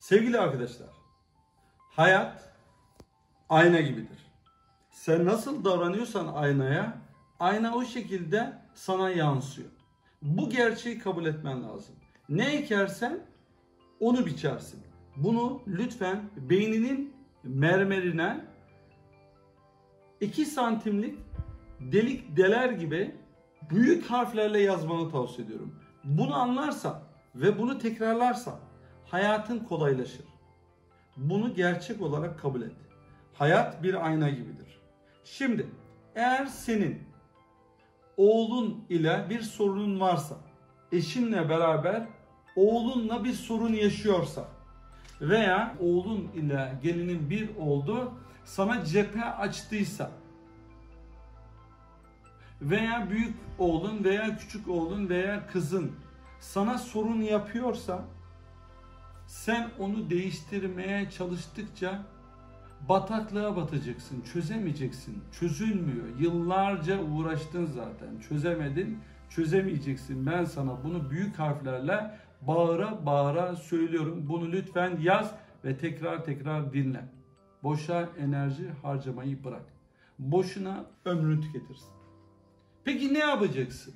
Sevgili arkadaşlar, hayat ayna gibidir. Sen nasıl davranıyorsan aynaya, ayna o şekilde sana yansıyor. Bu gerçeği kabul etmen lazım. Ne ekersen onu biçersin. Bunu lütfen beyninin mermerine 2 santimlik delik deler gibi büyük harflerle yazmanı tavsiye ediyorum. Bunu anlarsan ve bunu tekrarlarsan hayatın kolaylaşır. Bunu gerçek olarak kabul et. Hayat bir ayna gibidir. Şimdi eğer senin oğlun ile bir sorunun varsa, eşinle beraber oğlunla bir sorun yaşıyorsa veya oğlun ile gelinin bir oldu, sana cephe açtıysa veya büyük oğlun veya küçük oğlun veya kızın sana sorun yapıyorsa, sen onu değiştirmeye çalıştıkça bataklığa batacaksın, çözemeyeceksin, çözülmüyor. Yıllarca uğraştın zaten, çözemedin, çözemeyeceksin. Ben sana bunu büyük harflerle bağıra bağıra söylüyorum. Bunu lütfen yaz ve tekrar tekrar dinle. Boşa enerji harcamayı bırak. Boşuna ömrünü tüketirsin. Peki ne yapacaksın?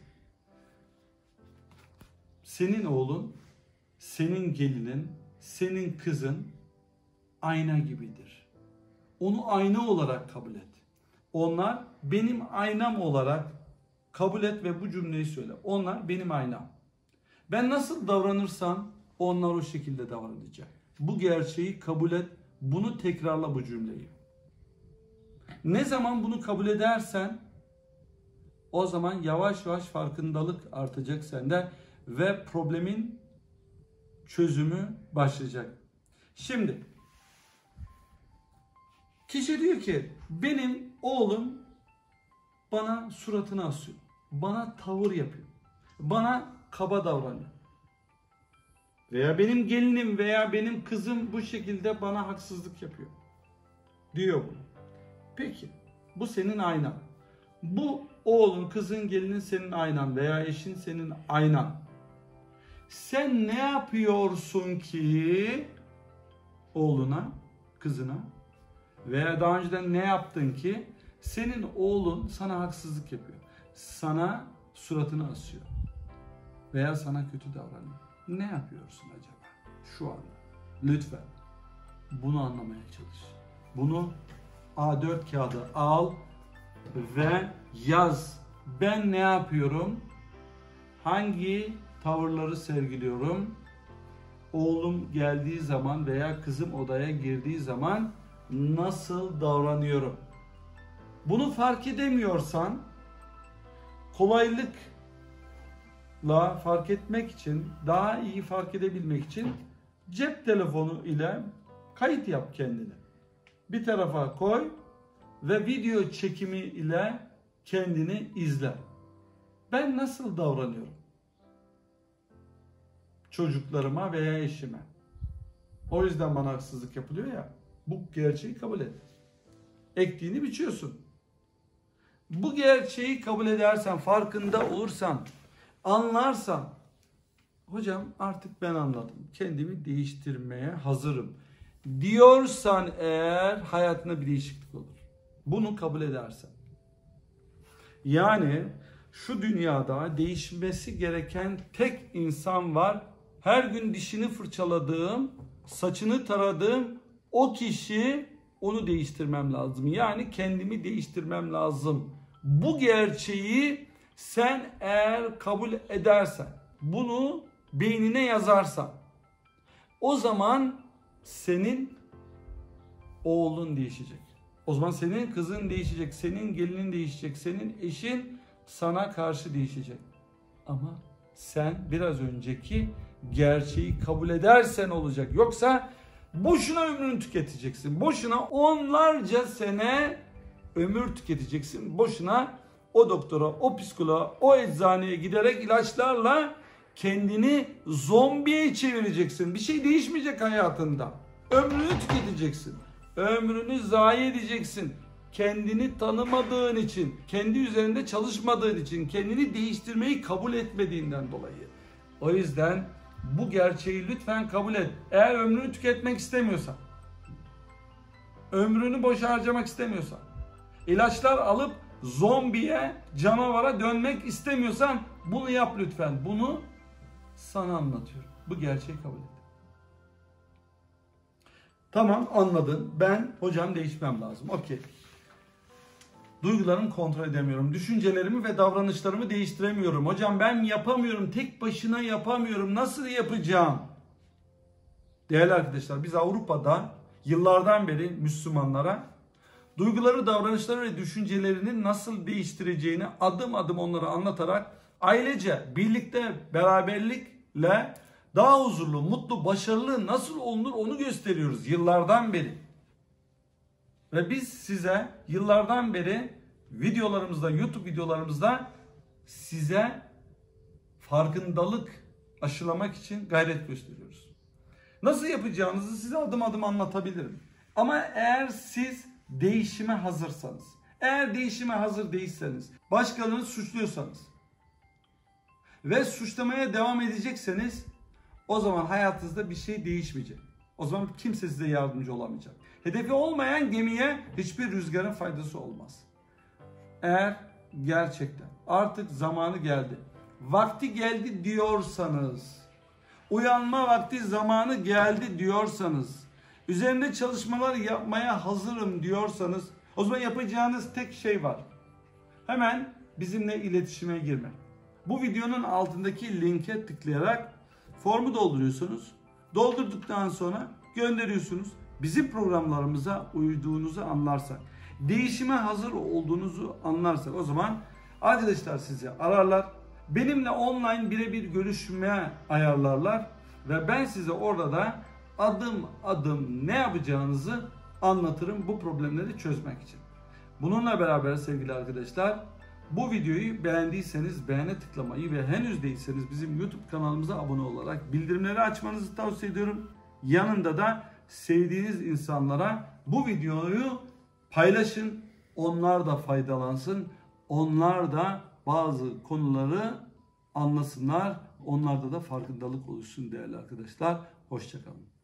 Senin oğlun, senin gelinin, senin kızın ayna gibidir. Onu ayna olarak kabul et. Onlar benim aynam olarak kabul et ve bu cümleyi söyle. Onlar benim aynam. Ben nasıl davranırsam onlar o şekilde davranacak. Bu gerçeği kabul et. Bunu tekrarla, bu cümleyi. Ne zaman bunu kabul edersen o zaman yavaş yavaş farkındalık artacak sende ve problemin çözümü başlayacak. Şimdi kişi diyor ki benim oğlum bana suratını asıyor. Bana tavır yapıyor. Bana kaba davranıyor. Veya benim gelinim veya benim kızım bu şekilde bana haksızlık yapıyor. Diyor bunu. Peki bu senin aynan. Bu oğlun, kızın, gelinin senin aynan veya eşin senin aynan. Sen ne yapıyorsun ki oğluna, kızına veya daha önceden ne yaptın ki senin oğlun sana haksızlık yapıyor. Sana suratını asıyor veya sana kötü davranıyor. Ne yapıyorsun acaba şu anda? Lütfen bunu anlamaya çalış. Bunu A4 kağıdı al ve yaz. Ben ne yapıyorum? Hangi tavırları sergiliyorum? Oğlum geldiği zaman veya kızım odaya girdiği zaman nasıl davranıyorum? Bunu fark edemiyorsan kolaylıkla fark etmek için, daha iyi fark edebilmek için cep telefonu ile kayıt yap kendini. Bir tarafa koy ve video çekimi ile kendini izle. Ben nasıl davranıyorum çocuklarıma veya eşime? O yüzden bana haksızlık yapılıyor ya. Bu gerçeği kabul et. Ektiğini biçiyorsun. Bu gerçeği kabul edersen, farkında olursan, anlarsan, hocam artık ben anladım, kendimi değiştirmeye hazırım diyorsan eğer, hayatında bir değişiklik olur. Bunu kabul edersen. Yani şu dünyada değişmesi gereken tek insan var. Her gün dişini fırçaladığım, saçını taradığım o kişi, onu değiştirmem lazım. Yani kendimi değiştirmem lazım. Bu gerçeği sen eğer kabul edersen, bunu beynine yazarsan, o zaman senin oğlun değişecek. O zaman senin kızın değişecek, senin gelinin değişecek, senin eşin sana karşı değişecek. Ama sen biraz önceki gerçeği kabul edersen olacak. Yoksa boşuna ömrünü tüketeceksin. Boşuna onlarca sene ömür tüketeceksin. Boşuna o doktora, o psikoloğa, o eczaneye giderek ilaçlarla kendini zombiye çevireceksin. Bir şey değişmeyecek hayatında. Ömrünü tüketeceksin. Ömrünü zayi edeceksin. Kendini tanımadığın için, kendi üzerinde çalışmadığın için, kendini değiştirmeyi kabul etmediğinden dolayı. O yüzden Bu gerçeği lütfen kabul et. Eğer ömrünü tüketmek istemiyorsan, ömrünü boşa harcamak istemiyorsan, ilaçlar alıp zombiye, canavara dönmek istemiyorsan bunu yap lütfen. Bunu sana anlatıyorum. Bu gerçeği kabul et. Tamam, anladın. Ben hocam değişmem lazım. Okey. Duygularımı kontrol edemiyorum. Düşüncelerimi ve davranışlarımı değiştiremiyorum. Hocam ben yapamıyorum. Tek başına yapamıyorum. Nasıl yapacağım? Değerli arkadaşlar, biz Avrupa'da yıllardan beri Müslümanlara duyguları, davranışları ve düşüncelerini nasıl değiştireceğini adım adım onlara anlatarak ailece, birlikte, beraberlikle daha huzurlu, mutlu, başarılı nasıl olunur onu gösteriyoruz yıllardan beri. Ve biz size yıllardan beri videolarımızda, YouTube videolarımızda size farkındalık aşılamak için gayret gösteriyoruz. Nasıl yapacağınızı size adım adım anlatabilirim. Ama eğer siz değişime hazırsanız, eğer değişime hazır değilseniz, başkalarını suçluyorsanız ve suçlamaya devam edecekseniz o zaman hayatınızda bir şey değişmeyecek. O zaman kimse size yardımcı olamayacak. Hedefi olmayan gemiye hiçbir rüzgarın faydası olmaz. Eğer gerçekten artık zamanı geldi, vakti geldi diyorsanız, uyanma vakti zamanı geldi diyorsanız, üzerinde çalışmalar yapmaya hazırım diyorsanız, o zaman yapacağınız tek şey var. Hemen bizimle iletişime girmek. Bu videonun altındaki linke tıklayarak formu dolduruyorsunuz. Doldurduktan sonra gönderiyorsunuz. Bizim programlarımıza uyduğunuzu anlarsak, değişime hazır olduğunuzu anlarsak o zaman arkadaşlar sizi ararlar. Benimle online birebir görüşme ayarlarlar ve ben size orada da adım adım ne yapacağınızı anlatırım bu problemleri çözmek için. Bununla beraber sevgili arkadaşlar, bu videoyu beğendiyseniz beğene tıklamayı ve henüz değilseniz bizim YouTube kanalımıza abone olarak bildirimleri açmanızı tavsiye ediyorum. Yanında da sevdiğiniz insanlara bu videoyu paylaşın. Onlar da faydalansın. Onlar da bazı konuları anlasınlar. Onlarda da farkındalık oluşsun değerli arkadaşlar. Hoşça kalın.